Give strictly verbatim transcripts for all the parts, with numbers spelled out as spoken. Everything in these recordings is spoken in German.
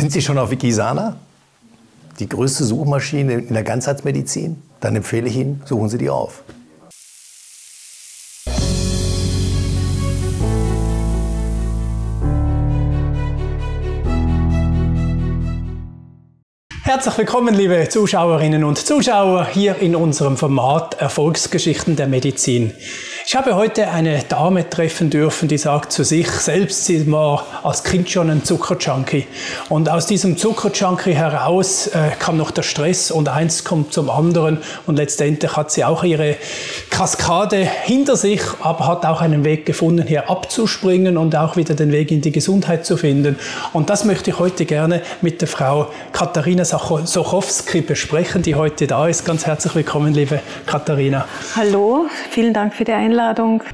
Sind Sie schon auf Wikisana? Die größte Suchmaschine in der Ganzheitsmedizin? Dann empfehle ich Ihnen, suchen Sie die auf. Herzlich willkommen, liebe Zuschauerinnen und Zuschauer, hier in unserem Format Erfolgsgeschichten der Medizin. Ich habe heute eine Dame treffen dürfen, die sagt zu sich selbst, sie war als Kind schon ein Zuckerjunkie. Und aus diesem Zuckerjunkie heraus äh, kam noch der Stress und eins kommt zum anderen. Und letztendlich hat sie auch ihre Kaskade hinter sich, aber hat auch einen Weg gefunden, hier abzuspringen und auch wieder den Weg in die Gesundheit zu finden. Und das möchte ich heute gerne mit der Frau Katharina Sochowski besprechen, die heute da ist. Ganz herzlich willkommen, liebe Katharina. Hallo, vielen Dank für die Einladung.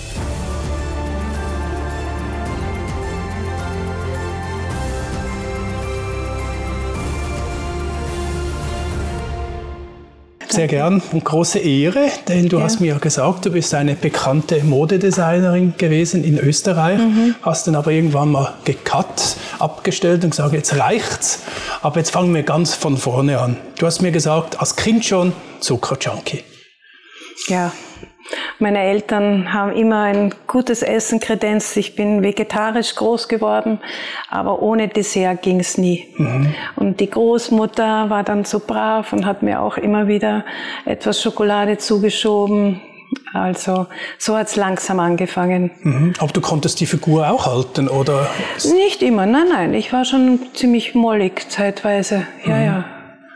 Sehr gern und große Ehre, denn du ja. hast mir ja gesagt, du bist eine bekannte Modedesignerin gewesen in Österreich, mhm. hast dann aber irgendwann mal gecut, abgestellt und gesagt, jetzt reicht's, aber jetzt fangen wir ganz von vorne an. Du hast mir gesagt, als Kind schon Zuckerjunkie. Ja, meine Eltern haben immer ein gutes Essen kredenzt. Ich bin vegetarisch groß geworden, aber ohne Dessert ging es nie. Mhm. Und die Großmutter war dann so brav und hat mir auch immer wieder etwas Schokolade zugeschoben. Also so hat es langsam angefangen. Mhm. Aber du konntest die Figur auch halten, oder? Nicht immer, nein, nein. Ich war schon ziemlich mollig zeitweise. Ja, mhm. ja.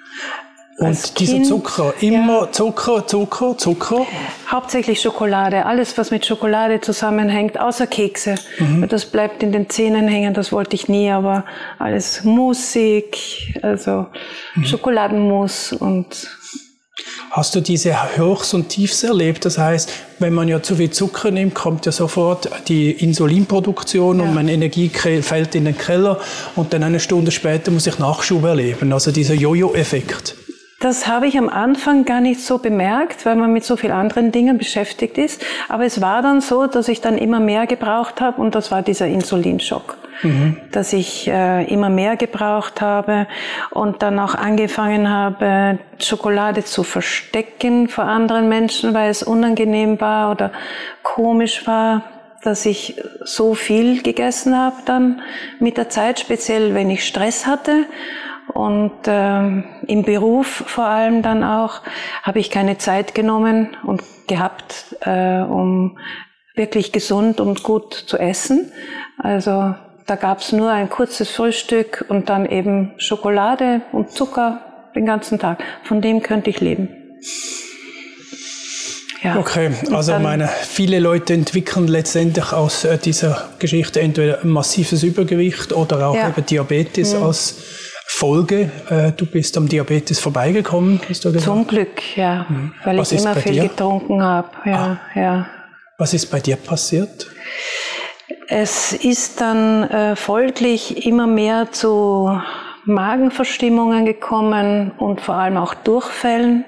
Und dieser kind, Zucker, immer ja. Zucker, Zucker, Zucker? Hauptsächlich Schokolade, alles was mit Schokolade zusammenhängt, außer Kekse. Mhm. Das bleibt in den Zähnen hängen, das wollte ich nie, aber alles Musik, also mhm. Schokoladenmus und... Hast du diese Hochs und Tiefs erlebt? Das heißt, wenn man ja zu viel Zucker nimmt, kommt ja sofort die Insulinproduktion ja. und meine Energie fällt in den Keller und dann eine Stunde später muss ich Nachschub erleben, also dieser Jojo-Effekt. Das habe ich am Anfang gar nicht so bemerkt, weil man mit so vielen anderen Dingen beschäftigt ist. Aber es war dann so, dass ich dann immer mehr gebraucht habe und das war dieser Insulinschock. Mhm. Dass ich äh, immer mehr gebraucht habe und dann auch angefangen habe, Schokolade zu verstecken vor anderen Menschen, weil es unangenehm war oder komisch war, dass ich so viel gegessen habe dann mit der Zeit, speziell wenn ich Stress hatte. Und ähm, im Beruf vor allem dann auch habe ich keine Zeit genommen und gehabt, äh, um wirklich gesund und gut zu essen. Also da gab es nur ein kurzes Frühstück und dann eben Schokolade und Zucker den ganzen Tag. Von dem könnte ich leben. Ja. Okay, also meine, viele Leute entwickeln letztendlich aus äh, dieser Geschichte entweder ein massives Übergewicht oder auch ja. eben Diabetes mhm. als Folge. Äh, du bist am Diabetes vorbeigekommen, hast du gesagt? Zum Glück, ja, mhm. weil Was ich immer viel dir? getrunken habe. Ja, ah. ja. Was ist bei dir passiert? Es ist dann äh, folglich immer mehr zu Magenverstimmungen gekommen und vor allem auch Durchfällen.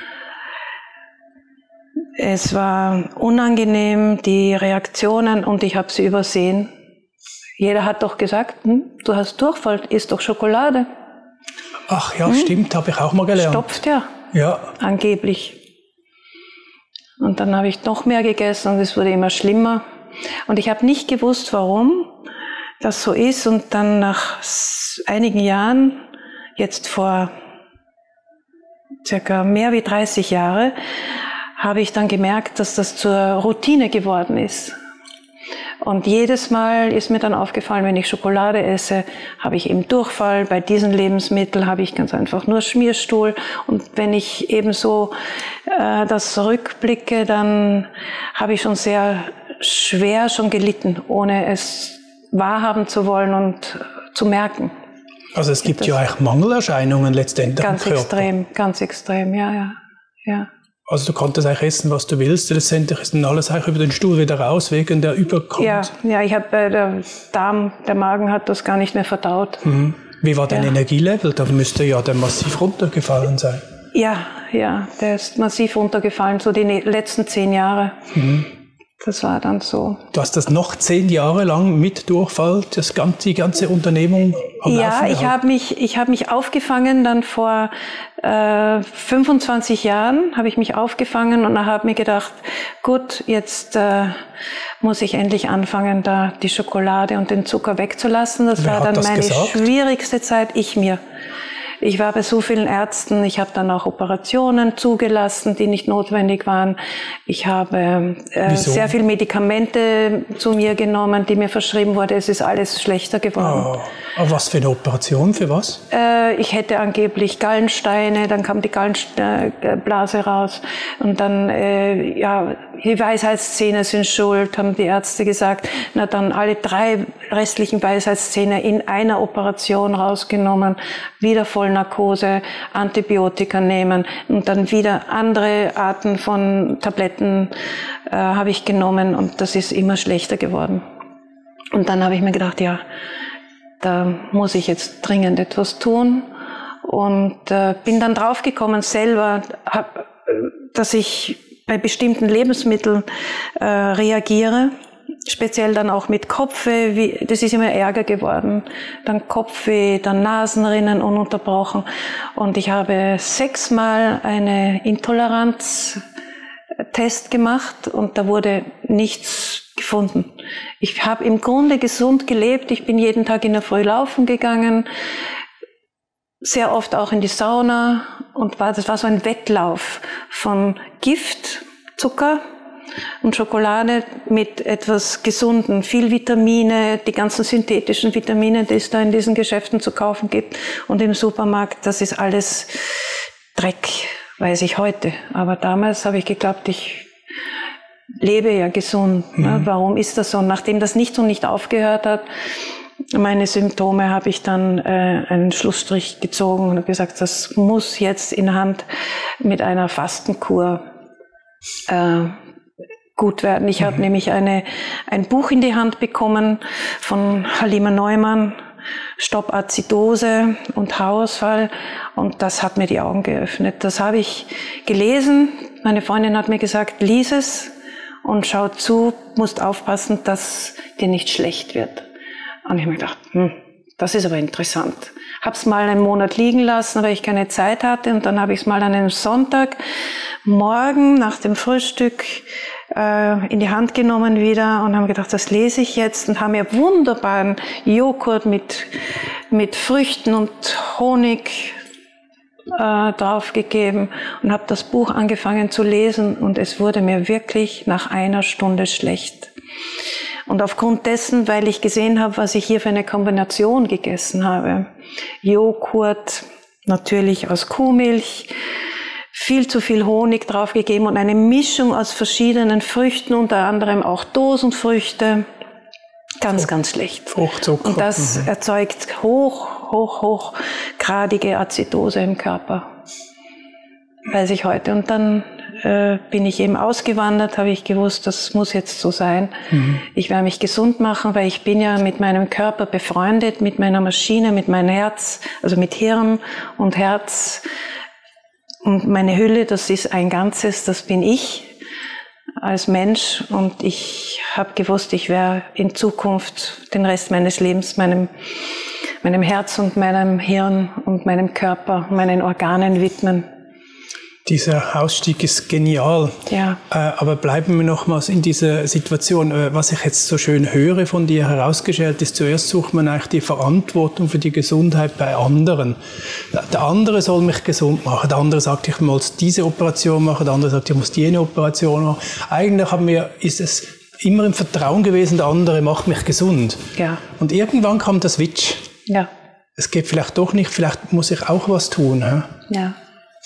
Es war unangenehm, die Reaktionen, und ich habe sie übersehen. Jeder hat doch gesagt, hm, du hast Durchfall, isst doch Schokolade. Ach ja, hm? stimmt, habe ich auch mal gelernt. Stopft ja, ja. angeblich. Und dann habe ich noch mehr gegessen und es wurde immer schlimmer. Und ich habe nicht gewusst, warum das so ist. Und dann nach einigen Jahren, jetzt vor circa mehr wie dreißig Jahren, habe ich dann gemerkt, dass das zur Routine geworden ist. Und jedes Mal ist mir dann aufgefallen, wenn ich Schokolade esse, habe ich eben Durchfall. Bei diesen Lebensmitteln habe ich ganz einfach nur Schmierstuhl. Und wenn ich eben so äh, das rückblicke, dann habe ich schon sehr schwer schon gelitten, ohne es wahrhaben zu wollen und zu merken. Also es gibt das ja eigentlich Mangelerscheinungen letztendlich ganz im Körper. Extrem, ganz extrem, ja, ja, ja. Also du konntest eigentlich essen, was du willst. Letztendlich ist dann alles eigentlich über den Stuhl wieder raus, wegen der Überkommt. Ja, ja, ich habe äh, der Darm, der Magen hat das gar nicht mehr verdaut. Mhm. Wie war dein ja. Energielevel? Da müsste ja der massiv runtergefallen sein. Ja, ja, der ist massiv runtergefallen, so die letzten zehn Jahre. Mhm. Das war dann so. Du hast das noch zehn Jahre lang mit Durchfall, das ganze, die ganze Unternehmung am Ja, Laufen ich habe mich, ich habe mich aufgefangen, dann vor äh, fünfundzwanzig Jahren habe ich mich aufgefangen und habe mir gedacht, gut, jetzt äh, muss ich endlich anfangen, da die Schokolade und den Zucker wegzulassen. Das Wer war hat dann das meine gesagt? schwierigste Zeit, ich mir. Ich war bei so vielen Ärzten, ich habe dann auch Operationen zugelassen, die nicht notwendig waren. Ich habe äh, sehr viel Medikamente zu mir genommen, die mir verschrieben wurden. Es ist alles schlechter geworden. Oh, aber was für eine Operation, für was? Äh, ich hätte angeblich Gallensteine, dann kam die Gallenblase raus und dann, äh, ja, die Weisheitszähne sind schuld, haben die Ärzte gesagt. Na, dann alle drei restlichen Weisheitszähne in einer Operation rausgenommen, wieder Vollnarkose, Antibiotika nehmen und dann wieder andere Arten von Tabletten äh, habe ich genommen und das ist immer schlechter geworden. Und dann habe ich mir gedacht, ja, da muss ich jetzt dringend etwas tun und äh, bin dann draufgekommen selber, hab, dass ich bei bestimmten Lebensmitteln äh, reagiere, speziell dann auch mit Kopfweh, wie, das ist immer ärger geworden, dann Kopfweh, dann Nasenrinnen ununterbrochen und ich habe sechsmal eine Intoleranztest gemacht und da wurde nichts gefunden. Ich habe im Grunde gesund gelebt, ich bin jeden Tag in der Früh laufen gegangen, sehr oft auch in die Sauna und war, das war so ein Wettlauf von Gift, Zucker und Schokolade mit etwas Gesunden, viel Vitamine, die ganzen synthetischen Vitamine, die es da in diesen Geschäften zu kaufen gibt und im Supermarkt, das ist alles Dreck, weiß ich heute. Aber damals habe ich geglaubt, ich lebe ja gesund. Mhm. Ne? Warum ist das so? Nachdem das nicht und nicht aufgehört hat, meine Symptome, habe ich dann äh, einen Schlussstrich gezogen und habe gesagt, das muss jetzt in Hand mit einer Fastenkur äh, gut werden. Ich mhm. habe nämlich eine, ein Buch in die Hand bekommen von Halima Neumann, Stopp Azidose und Haarausfall, und das hat mir die Augen geöffnet. Das habe ich gelesen. Meine Freundin hat mir gesagt, lies es und schau zu, musst aufpassen, dass dir nicht schlecht wird. Und ich habe mir gedacht, hm, das ist aber interessant. Habe es mal einen Monat liegen lassen, weil ich keine Zeit hatte, und dann habe ich es mal an einem Sonntagmorgen nach dem Frühstück äh, in die Hand genommen wieder und habe gedacht, das lese ich jetzt, und habe mir wunderbaren Joghurt mit mit Früchten und Honig äh, draufgegeben und habe das Buch angefangen zu lesen, und es wurde mir wirklich nach einer Stunde schlecht. Und aufgrund dessen, weil ich gesehen habe, was ich hier für eine Kombination gegessen habe, Joghurt, natürlich aus Kuhmilch, viel zu viel Honig draufgegeben und eine Mischung aus verschiedenen Früchten, unter anderem auch Dosenfrüchte, ganz, ganz schlecht. Fruchtzucker. Und das mhm. erzeugt hoch, hoch, hochgradige Azidose im Körper. Weiß ich heute. Und dann äh, bin ich eben ausgewandert, habe ich gewusst, das muss jetzt so sein. Mhm. Ich werde mich gesund machen, weil ich bin ja mit meinem Körper befreundet, mit meiner Maschine, mit meinem Herz, also mit Hirn und Herz. Und meine Hülle, das ist ein Ganzes, das bin ich als Mensch. Und ich habe gewusst, ich werde in Zukunft den Rest meines Lebens meinem, meinem Herz und meinem Hirn und meinem Körper, meinen Organen widmen. Dieser Ausstieg ist genial. Ja. Äh, aber bleiben wir nochmals in dieser Situation. Äh, was ich jetzt so schön höre von dir herausgestellt ist, zuerst sucht man eigentlich die Verantwortung für die Gesundheit bei anderen. Der andere soll mich gesund machen. Der andere sagt, ich muss diese Operation machen. Der andere sagt, ich muss jene Operation machen. Eigentlich haben wir, ist es immer im Vertrauen gewesen, der andere macht mich gesund. Ja. Und irgendwann kam der Switch. Ja. Es geht vielleicht doch nicht, vielleicht muss ich auch was tun. Ja. Ja.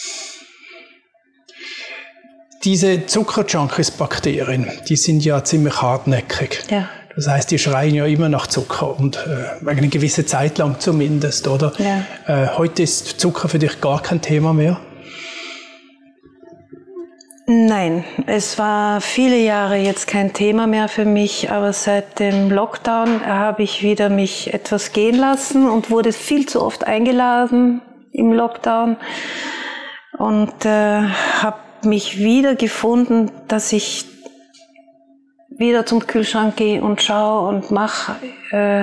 Diese Zuckerjunkies-Bakterien, die sind ja ziemlich hartnäckig. Ja. Das heißt, die schreien ja immer nach Zucker, und äh, eine gewisse Zeit lang zumindest, oder? Ja. Äh, heute ist Zucker für dich gar kein Thema mehr? Nein, es war viele Jahre jetzt kein Thema mehr für mich, aber seit dem Lockdown habe ich wieder mich etwas gehen lassen und wurde viel zu oft eingeladen im Lockdown und äh, habe mich wieder gefunden, dass ich wieder zum Kühlschrank gehe und schaue und mache, äh,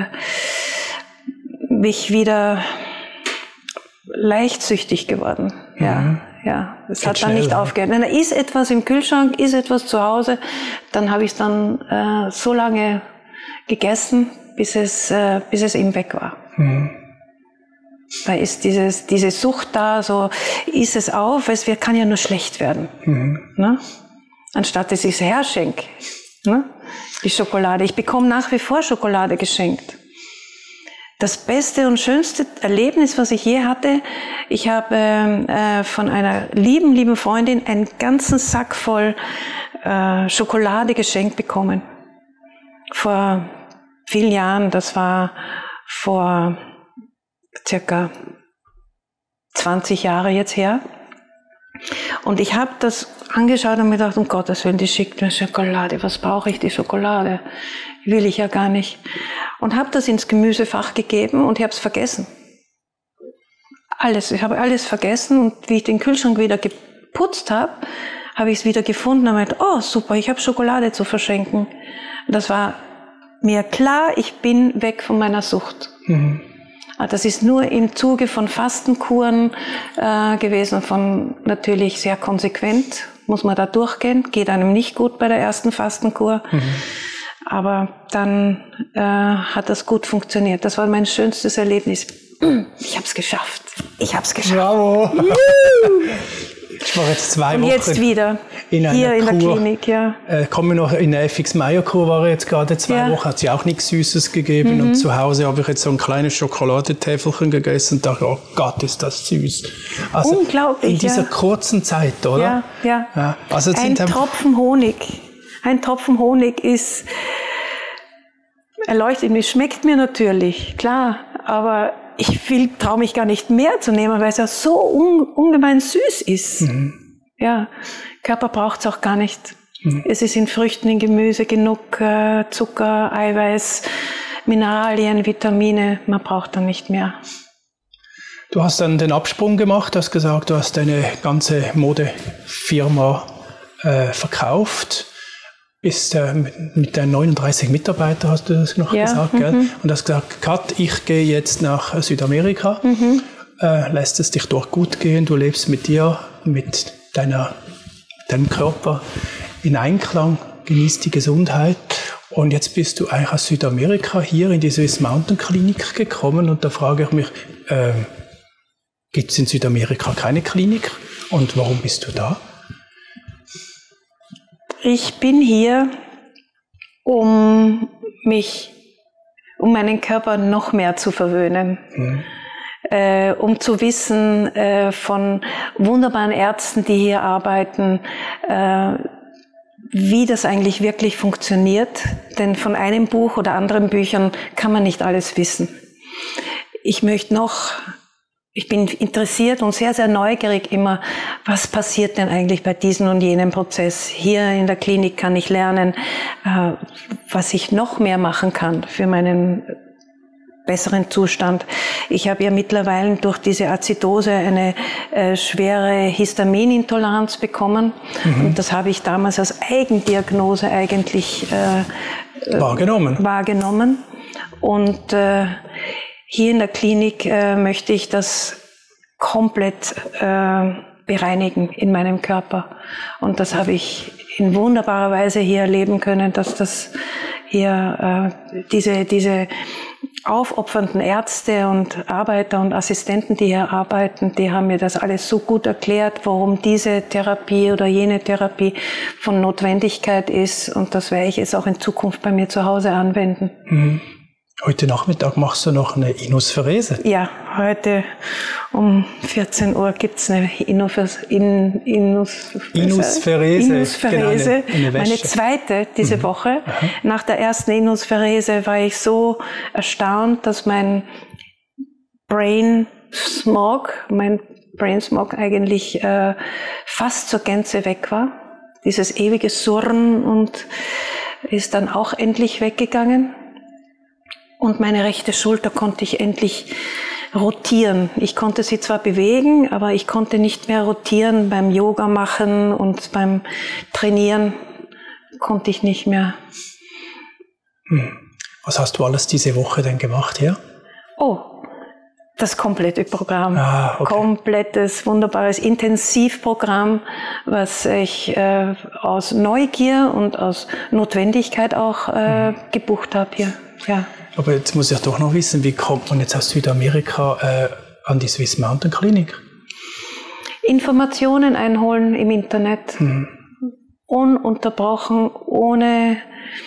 mich wieder leichtsüchtig geworden. Mhm. Ja, ja. Es Geht hat dann schnell, nicht aufgehört. Wenn da ist etwas im Kühlschrank, ist etwas zu Hause, dann habe ich es dann äh, so lange gegessen, bis es, äh, bis es eben weg war. Mhm. Da ist dieses, diese Sucht da, so isst es auf, es wird, kann ja nur schlecht werden. Mhm. Ne? Anstatt dass ich es herschenke. Ne? Die Schokolade. Ich bekomme nach wie vor Schokolade geschenkt. Das beste und schönste Erlebnis, was ich je hatte, ich habe äh, von einer lieben, lieben Freundin einen ganzen Sack voll äh, Schokolade geschenkt bekommen. Vor vielen Jahren, das war vor circa zwanzig Jahre jetzt her. Und ich habe das angeschaut und mir gedacht, um Gottes Willen, die schickt mir Schokolade. Was brauche ich die Schokolade? Will ich ja gar nicht. Und habe das ins Gemüsefach gegeben und ich habe es vergessen. Alles, ich habe alles vergessen. Und wie ich den Kühlschrank wieder geputzt habe, habe ich es wieder gefunden und habe gedacht, oh super, ich habe Schokolade zu verschenken. Und das war mir klar, ich bin weg von meiner Sucht. Mhm. Das ist nur im Zuge von Fastenkuren äh, gewesen, von natürlich sehr konsequent, muss man da durchgehen, geht einem nicht gut bei der ersten Fastenkur, mhm. aber dann äh, hat das gut funktioniert. Das war mein schönstes Erlebnis. Ich habe es geschafft. Ich habe es geschafft. Bravo. Ich war jetzt zwei Und Wochen jetzt wieder in einer hier in der Kur. Klinik, ja. Äh, komme noch in der F X Meyer Kur, war ich jetzt gerade zwei ja. Wochen, hat sie auch nichts Süßes gegeben. Mhm. Und zu Hause habe ich jetzt so ein kleines Schokoladentäfelchen gegessen und dachte, oh Gott, ist das süß. Also unglaublich, in dieser ja. kurzen Zeit, oder? Ja, ja. ja. Also ein Tropfen Honig. Ein Tropfen Honig ist erleuchtet mich, schmeckt mir natürlich, klar, aber ich traue mich gar nicht mehr zu nehmen, weil es ja so un, ungemein süß ist. Mhm. Ja, Körper braucht es auch gar nicht. Mhm. Es ist in Früchten, in Gemüse genug äh, Zucker, Eiweiß, Mineralien, Vitamine. Man braucht dann nicht mehr. Du hast dann den Absprung gemacht, hast gesagt, du hast deine ganze Modefirma äh, verkauft. Bist äh, mit, mit deinen neununddreißig Mitarbeitern, hast du das noch ja, gesagt, gell? Mhm. Und hast gesagt, Kat, ich gehe jetzt nach Südamerika, mhm. äh, lässt es dich dort gut gehen, du lebst mit dir, mit deiner, deinem Körper in Einklang, genießt die Gesundheit. Und jetzt bist du eigentlich aus Südamerika hier in die Swiss Mountain Klinik gekommen und da frage ich mich, äh, gibt es in Südamerika keine Klinik und warum bist du da? Ich bin hier, um mich, um meinen Körper noch mehr zu verwöhnen, mhm. äh, um zu wissen äh, von wunderbaren Ärzten, die hier arbeiten, äh, wie das eigentlich wirklich funktioniert. Denn von einem Buch oder anderen Büchern kann man nicht alles wissen. Ich möchte noch Ich bin interessiert und sehr, sehr neugierig immer, was passiert denn eigentlich bei diesem und jenem Prozess. Hier in der Klinik kann ich lernen, was ich noch mehr machen kann für meinen besseren Zustand. Ich habe ja mittlerweile durch diese Azidose eine äh, schwere Histaminintoleranz bekommen. Mhm. Und das habe ich damals als Eigendiagnose eigentlich äh, wahrgenommen. wahrgenommen. Und äh, hier in der Klinik äh, möchte ich das komplett äh, bereinigen in meinem Körper. Und das habe ich in wunderbarer Weise hier erleben können, dass das hier äh, diese, diese aufopfernden Ärzte und Arbeiter und Assistenten, die hier arbeiten, die haben mir das alles so gut erklärt, warum diese Therapie oder jene Therapie von Notwendigkeit ist. Und das werde ich jetzt auch in Zukunft bei mir zu Hause anwenden. Mhm. Heute Nachmittag machst du noch eine Inusferese? Ja, heute um vierzehn Uhr gibt es eine Inus, in, Inus, Inusferese. Inusferese. Genau, eine, eine Meine zweite diese mhm. Woche. Aha. Nach der ersten Inusferese war ich so erstaunt, dass mein Brain Smog, mein Brain Smog eigentlich äh, fast zur Gänze weg war. Dieses ewige Surren und ist dann auch endlich weggegangen. Und meine rechte Schulter konnte ich endlich rotieren. Ich konnte sie zwar bewegen, aber ich konnte nicht mehr rotieren beim Yoga machen und beim Trainieren. konnte ich nicht mehr. Hm. Was hast du alles diese Woche denn gemacht hier? Oh, das komplette Programm. Ah, okay. Komplettes, wunderbares Intensivprogramm, was ich äh, aus Neugier und aus Notwendigkeit auch äh, mhm. gebucht habe hier. Ja. Aber jetzt muss ich doch noch wissen, wie kommt man jetzt aus Südamerika äh, an die Swiss Mountain Klinik? Informationen einholen im Internet. Mhm. Ununterbrochen, ohne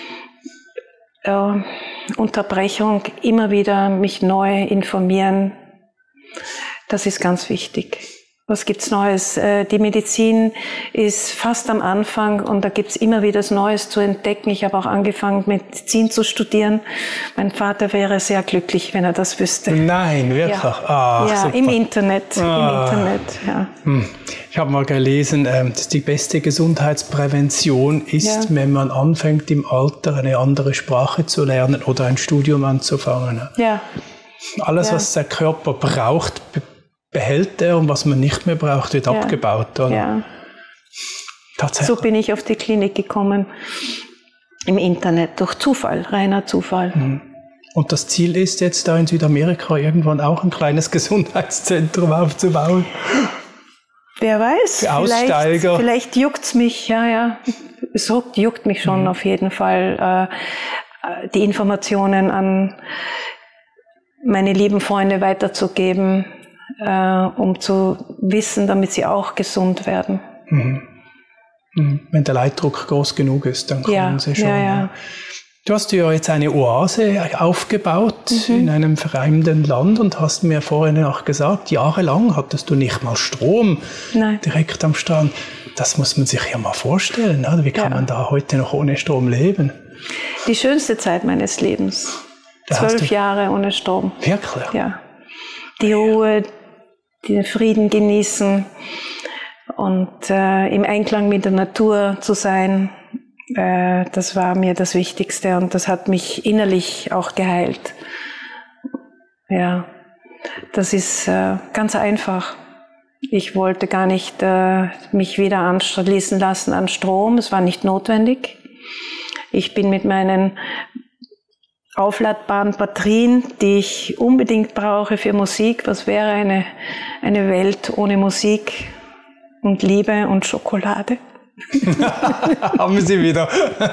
äh, Unterbrechung, immer wieder mich neu informieren. Das ist ganz wichtig. Was gibt's Neues? Die Medizin ist fast am Anfang und da gibt's immer wieder Neues zu entdecken. Ich habe auch angefangen, Medizin zu studieren. Mein Vater wäre sehr glücklich, wenn er das wüsste. Nein, wirklich? Ja, Ach, ja im Internet. Ah. Im Internet, ja. Hm. Ich habe mal gelesen, dass die beste Gesundheitsprävention ist, ja. wenn man anfängt, im Alter eine andere Sprache zu lernen oder ein Studium anzufangen. Ja. Alles, ja. was der Körper braucht, behält er und was man nicht mehr braucht, wird ja. abgebaut. Oder? Ja. Tatsächlich. So bin ich auf die Klinik gekommen, im Internet, durch Zufall, reiner Zufall. Mhm. Und das Ziel ist jetzt da in Südamerika irgendwann auch ein kleines Gesundheitszentrum aufzubauen? Wer weiß, für Aussteiger. Vielleicht, vielleicht juckt's mich, ja, ja. Es juckt mich schon mhm. auf jeden Fall, äh, die Informationen an meine lieben Freunde weiterzugeben, äh, um zu wissen, damit sie auch gesund werden. Mhm. Mhm. Wenn der Leiddruck groß genug ist, dann kommen ja, sie schon. Ja, ja. Du hast ja jetzt eine Oase aufgebaut mhm. in einem fremden Land und hast mir vorhin auch gesagt, jahrelang hattest du nicht mal Strom Nein. direkt am Strand. Das muss man sich ja mal vorstellen, oder? Wie kann ja. man da heute noch ohne Strom leben? Die schönste Zeit meines Lebens. Da Zwölf Jahre ohne Strom. Wirklich? Ja. Die Ruhe, den Frieden genießen und äh, im Einklang mit der Natur zu sein. Das war mir das Wichtigste und das hat mich innerlich auch geheilt. Ja, das ist äh, ganz einfach. Ich wollte gar nicht äh, mich wieder anschließen lassen an Strom. Es war nicht notwendig. Ich bin mit meinen aufladbaren Batterien, die ich unbedingt brauche für Musik. Was wäre eine, eine Welt ohne Musik und Liebe und Schokolade? Haben Sie wieder.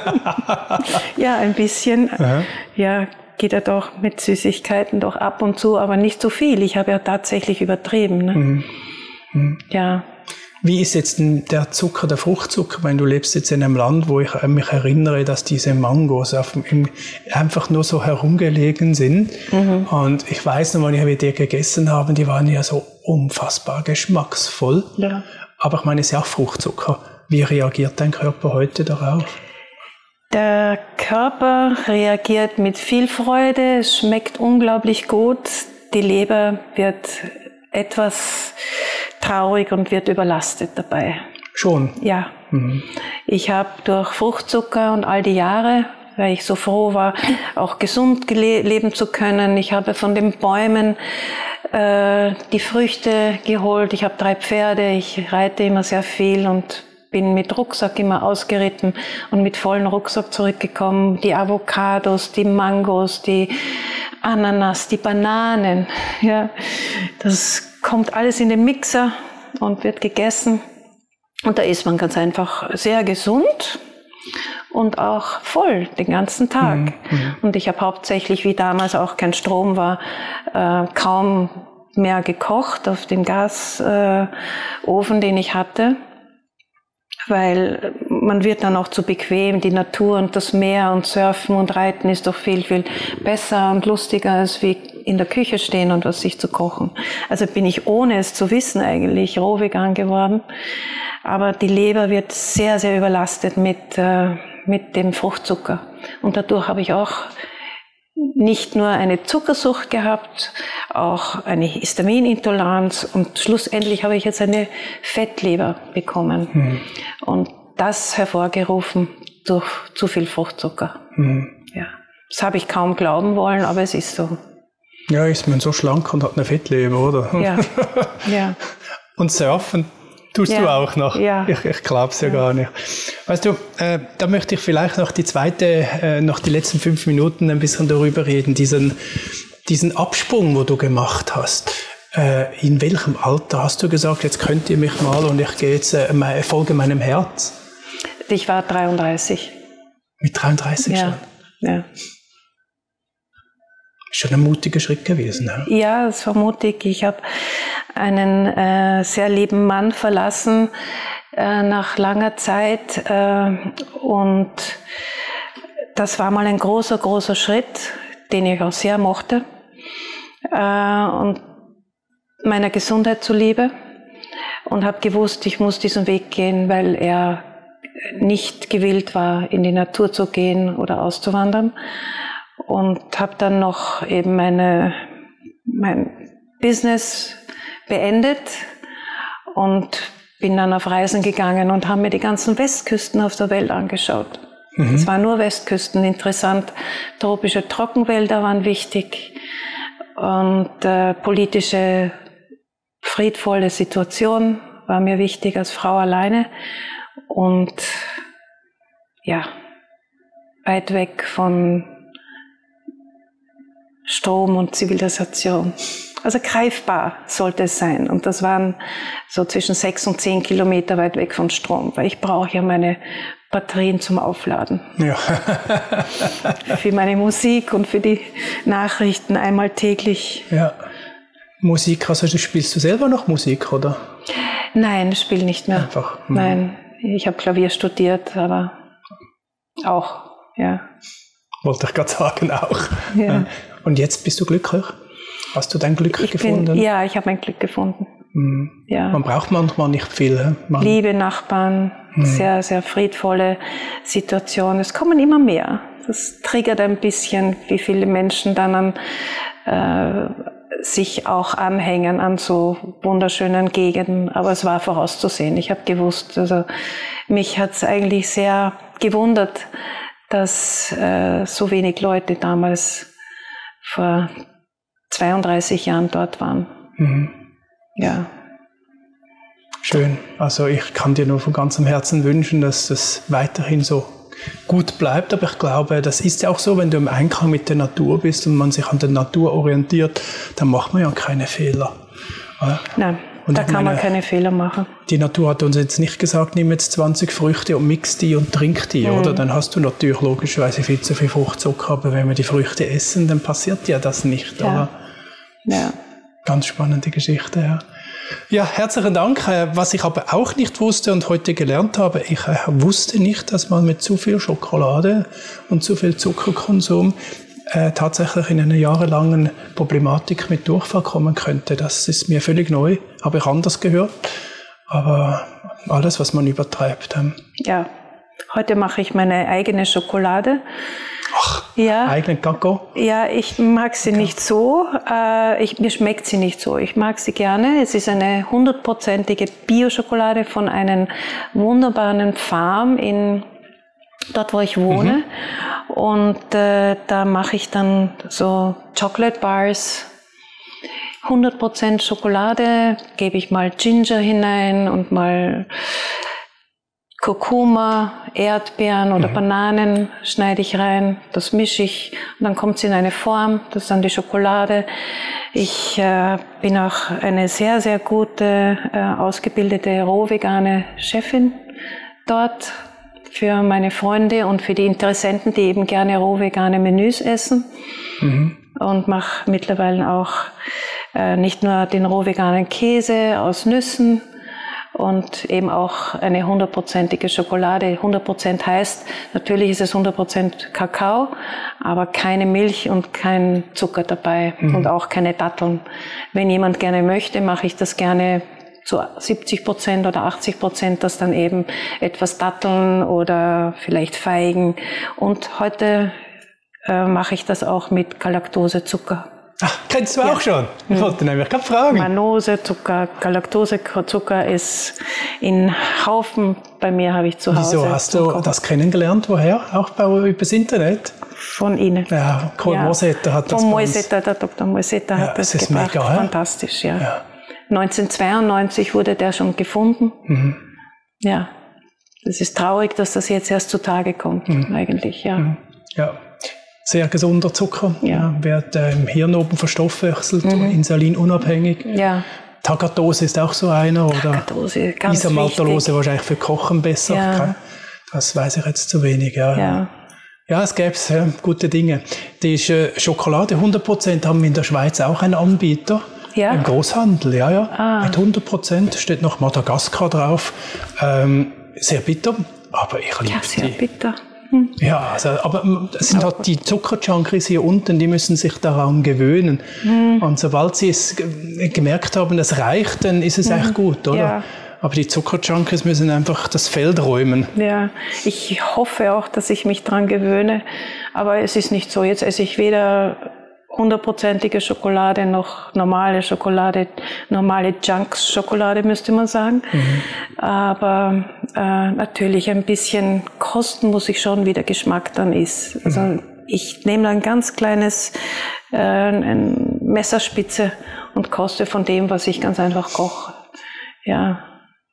Ja, ein bisschen. Aha. Ja, geht ja doch mit Süßigkeiten doch ab und zu, aber nicht so viel. Ich habe ja tatsächlich übertrieben. Ne? Mhm. Mhm. Ja. Wie ist jetzt denn der Zucker, der Fruchtzucker? Ich meine, du lebst jetzt in einem Land, wo ich mich erinnere, dass diese Mangos auf dem, einfach nur so herumgelegen sind. Mhm. Und ich weiß noch, wenn wir die gegessen haben, die waren ja so unfassbar geschmacksvoll. Ja. Aber ich meine, es ist ja auch Fruchtzucker. Wie reagiert dein Körper heute darauf? Der Körper reagiert mit viel Freude, es schmeckt unglaublich gut. Die Leber wird etwas traurig und wird überlastet dabei. Schon? Ja. Mhm. Ich habe durch Fruchtzucker und all die Jahre, weil ich so froh war, auch gesund leben zu können. Ich habe von den Bäumen äh, die Früchte geholt. Ich habe drei Pferde, ich reite immer sehr viel und bin mit Rucksack immer ausgeritten und mit vollem Rucksack zurückgekommen. Die Avocados, die Mangos, die Ananas, die Bananen. Ja, das kommt alles in den Mixer und wird gegessen. Und da ist man ganz einfach sehr gesund und auch voll den ganzen Tag. Mhm. Und ich habe hauptsächlich, wie damals auch kein Strom war, äh, kaum mehr gekocht auf dem Gasofen, äh, den ich hatte. Weil man wird dann auch zu bequem, die Natur und das Meer und Surfen und Reiten ist doch viel, viel besser und lustiger, als wie in der Küche stehen und was sich zu kochen. Also bin ich, ohne es zu wissen, eigentlich rohvegan geworden. Aber die Leber wird sehr, sehr überlastet mit, äh, mit dem Fruchtzucker. Und dadurch habe ich auch nicht nur eine Zuckersucht gehabt, auch eine Histaminintoleranz und schlussendlich habe ich jetzt eine Fettleber bekommen. Mhm. Und das hervorgerufen durch zu viel Fruchtzucker. Mhm. Ja. Das habe ich kaum glauben wollen, aber es ist so. Ja, ist man so schlank und hat eine Fettleber, oder? Ja. Ja. Und Surfen, Tust ja. du auch noch? Ja. Ich, ich glaube es ja, ja gar nicht. Weißt du, äh, da möchte ich vielleicht noch die zweite, äh, noch die letzten fünf Minuten ein bisschen darüber reden, diesen, diesen Absprung, wo du gemacht hast. Äh, in welchem Alter hast du gesagt, jetzt könnt ihr mich mal und ich gehe jetzt, äh, folge meinem Herz? Ich war dreiunddreißig. Mit dreiunddreißig ja. schon? Ja. Schon ein mutiger Schritt gewesen. Ja, ja, es war mutig. Ich habe einen äh, sehr lieben Mann verlassen äh, nach langer Zeit äh, und das war mal ein großer, großer Schritt, den ich auch sehr mochte äh, und meiner Gesundheit zuliebe und habe gewusst, ich muss diesen Weg gehen, weil er nicht gewillt war, in die Natur zu gehen oder auszuwandern. Und habe dann noch eben meine, mein Business beendet und bin dann auf Reisen gegangen und habe mir die ganzen Westküsten auf der Welt angeschaut. Mhm. Es waren nur Westküsten interessant. Tropische Trockenwälder waren wichtig und äh, politische, friedvolle Situation war mir wichtig als Frau alleine und ja, weit weg von Strom und Zivilisation. Also greifbar sollte es sein. Und das waren so zwischen sechs und zehn Kilometer weit weg von Strom, weil ich brauche ja meine Batterien zum Aufladen. Ja. Für meine Musik und für die Nachrichten einmal täglich. Ja. Musik, also spielst du selber noch Musik, oder? Nein, ich spiele nicht mehr. Einfach. Mhm. Nein, ich habe Klavier studiert, aber auch, ja. Wollte ich gerade sagen, auch. Ja. Und jetzt bist du glücklich? Hast du dein Glück ich gefunden? Bin, ja, ich habe mein Glück gefunden. Mhm. Ja. Man braucht manchmal nicht viel. Man Liebe Nachbarn, mhm. sehr, sehr friedvolle Situation. Es kommen immer mehr. Das triggert ein bisschen, wie viele Menschen dann an, äh, sich auch anhängen an so wunderschönen Gegenden. Aber es war vorauszusehen. Ich habe gewusst, also mich hat es eigentlich sehr gewundert, dass äh, so wenig Leute damals vor zweiunddreißig Jahren dort waren. Mhm. Ja. Schön. Also ich kann dir nur von ganzem Herzen wünschen, dass das weiterhin so gut bleibt. Aber ich glaube, das ist ja auch so, wenn du im Einklang mit der Natur bist und man sich an der Natur orientiert, dann macht man ja keine Fehler. Nein. Und da kann meine, man keine Fehler machen. Die Natur hat uns jetzt nicht gesagt, nimm jetzt zwanzig Früchte und mix die und trink die, mhm. oder? Dann hast du natürlich logischerweise viel zu viel Fruchtzucker, aber wenn wir die Früchte essen, dann passiert ja das nicht, ja. oder? Ja. Ganz spannende Geschichte, ja. Ja, herzlichen Dank. Was ich aber auch nicht wusste und heute gelernt habe, ich wusste nicht, dass man mit zu viel Schokolade und zu viel Zuckerkonsum Äh, tatsächlich in einer jahrelangen Problematik mit Durchfall kommen könnte. Das ist mir völlig neu, habe ich anders gehört. Aber alles, was man übertreibt. Ähm. Ja, heute mache ich meine eigene Schokolade. Ach, ja. eigenen Kakao? Ja, ich mag sie okay. nicht so. Äh, ich, mir schmeckt sie nicht so. Ich mag sie gerne. Es ist eine hundertprozentige Bio-Schokolade von einer wunderbaren Farm in dort, wo ich wohne. Mhm. Und äh, da mache ich dann so Chocolate Bars, hundert Prozent Schokolade, gebe ich mal Ginger hinein und mal Kurkuma, Erdbeeren oder mhm. Bananen schneide ich rein, das mische ich und dann kommt es in eine Form, das ist dann die Schokolade. Ich äh, bin auch eine sehr, sehr gute, äh, ausgebildete rohvegane Chefin dort für meine Freunde und für die Interessenten, die eben gerne rohvegane Menüs essen. Mhm. Und mache mittlerweile auch äh, nicht nur den rohveganen Käse aus Nüssen und eben auch eine hundertprozentige Schokolade. hundert Prozent heißt, natürlich ist es hundert Prozent Kakao, aber keine Milch und kein Zucker dabei mhm. und auch keine Datteln. Wenn jemand gerne möchte, mache ich das gerne zu siebzig Prozent oder achtzig Prozent, dass dann eben etwas Datteln oder vielleicht Feigen. Und heute äh, mache ich das auch mit Galaktosezucker. Ach, kennst du ja. auch schon? Ich wollte nämlich gerade fragen. Manosezucker, Galaktosezucker ist in Haufen. Bei mir habe ich zu Hause. Wieso hast Zucker. Du das kennengelernt? Woher? Auch bei, übers Internet? Von Ihnen. Ja, Kohl ja. Mosetter hat das Von Mosetter, der Doktor Mosetter ja, hat das, das ist gebracht. Mega, fantastisch, ja. ja. neunzehnhundertzweiundneunzig wurde der schon gefunden. Mhm. Ja, das ist traurig, dass das jetzt erst zutage kommt, mhm. eigentlich, ja. Mhm. Ja, sehr gesunder Zucker, ja. Ja, wird äh, im Hirn oben verstoffwechselt, mhm. insulinunabhängig. Ja. Tagatose ist auch so einer, oder? Tagatose, ganz Isomaltolose wichtig. Wahrscheinlich für Kochen besser. Ja. Das weiß ich jetzt zu wenig, ja. Ja. Ja, es gäbe ja, gute Dinge. Die ist, äh, Schokolade, hundert Prozent haben wir in der Schweiz auch einen Anbieter. Ja? Im Großhandel, ja, ja. Ah. Mit hundert Prozent steht noch Madagaskar drauf. Ähm, sehr bitter, aber ich liebe ja, sehr die. bitter. Hm. Ja, also, aber es sind halt die Zuckerjunkies hier unten, die müssen sich daran gewöhnen. Hm. Und sobald sie es gemerkt haben, es reicht, dann ist es hm. eigentlich gut, oder? Ja. Aber die Zuckerjunkies müssen einfach das Feld räumen. Ja, ich hoffe auch, dass ich mich dran gewöhne. Aber es ist nicht so. Jetzt esse ich weder hundertprozentige Schokolade noch normale Schokolade, normale Junks-Schokolade, müsste man sagen. Mhm. Aber äh, natürlich ein bisschen kosten muss ich schon, wie der Geschmack dann ist. Also mhm. ich nehme ein ganz kleines äh, ein Messerspitze und koste von dem, was ich ganz einfach koche. Ja.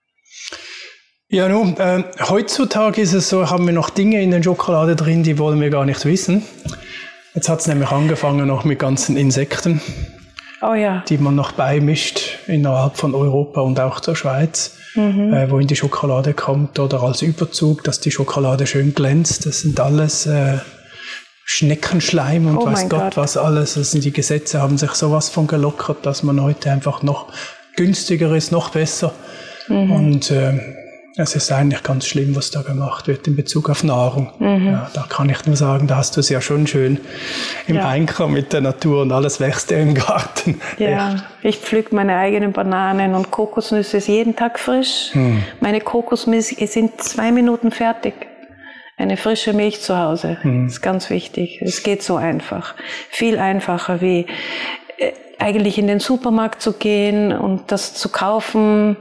Ja, nun, äh, heutzutage ist es so, haben wir noch Dinge in der Schokolade drin, die wollen wir gar nicht wissen. Jetzt hat es nämlich angefangen noch mit ganzen Insekten, oh ja. die man noch beimischt innerhalb von Europa und auch der Schweiz, mhm. äh, wo in die Schokolade kommt oder als Überzug, dass die Schokolade schön glänzt. Das sind alles äh, Schneckenschleim und oh weiß Gott, Gott was alles. Das sind die Gesetze haben sich sowas von gelockert, dass man heute einfach noch günstiger ist, noch besser. Mhm. Und äh, es ist eigentlich ganz schlimm, was da gemacht wird in Bezug auf Nahrung. Mhm. Ja, da kann ich nur sagen, da hast du es ja schon schön im ja. Einklang mit der Natur und alles wächst ja im Garten. Ja, echt. Ich pflück meine eigenen Bananen und Kokosnüsse jeden Tag frisch. Mhm. Meine Kokosmilch sind zwei Minuten fertig. Eine frische Milch zu Hause, mhm. ist ganz wichtig. Es geht so einfach. Viel einfacher wie äh, eigentlich in den Supermarkt zu gehen und das zu kaufen.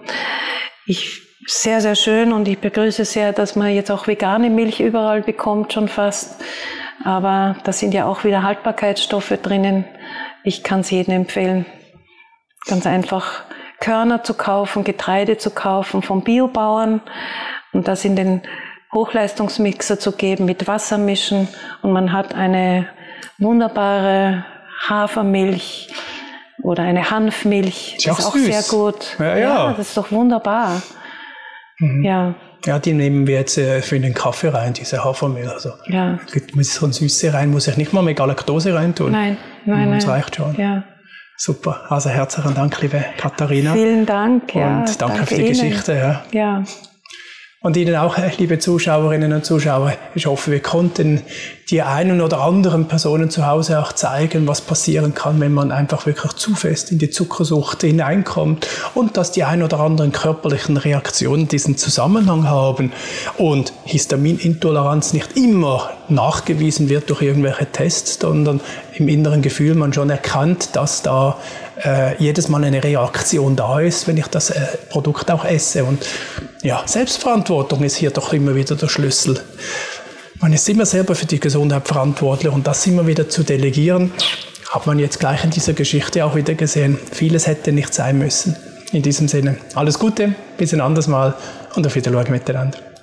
Ich Sehr, sehr schön und ich begrüße sehr, dass man jetzt auch vegane Milch überall bekommt, schon fast. Aber da sind ja auch wieder Haltbarkeitsstoffe drinnen. Ich kann es jedem empfehlen, ganz einfach Körner zu kaufen, Getreide zu kaufen vom Biobauern und das in den Hochleistungsmixer zu geben, mit Wasser mischen und man hat eine wunderbare Hafermilch oder eine Hanfmilch. Ist das ist auch süß. Sehr gut. Ja, ja. Ja, das ist doch wunderbar. Mhm. Ja. Ja, die nehmen wir jetzt äh, für den Kaffee rein, diese Hafermilch. Also, ja. Muss so ein Süße rein, muss ich nicht mal mit Galaktose reintun. Nein, nein, mhm, das nein. reicht schon. Ja. Super. Also herzlichen Dank, liebe Katharina. Vielen Dank. Und ja, danke, danke für die Ihnen. Geschichte. Ja. Ja. Und Ihnen auch, liebe Zuschauerinnen und Zuschauer, ich hoffe, wir konnten die einen oder anderen Personen zu Hause auch zeigen, was passieren kann, wenn man einfach wirklich zu fest in die Zuckersucht hineinkommt und dass die ein oder anderen körperlichen Reaktionen diesen Zusammenhang haben und Histaminintoleranz nicht immer nachgewiesen wird durch irgendwelche Tests, sondern im inneren Gefühl man schon erkannt, dass da äh, jedes Mal eine Reaktion da ist, wenn ich das äh, Produkt auch esse. Und ja, Selbstverantwortung ist hier doch immer wieder der Schlüssel. Man ist immer selber für die Gesundheit verantwortlich und das immer wieder zu delegieren, hat man jetzt gleich in dieser Geschichte auch wieder gesehen. Vieles hätte nicht sein müssen. In diesem Sinne, alles Gute, bis ein anderes Mal und auf Wiedersehen miteinander.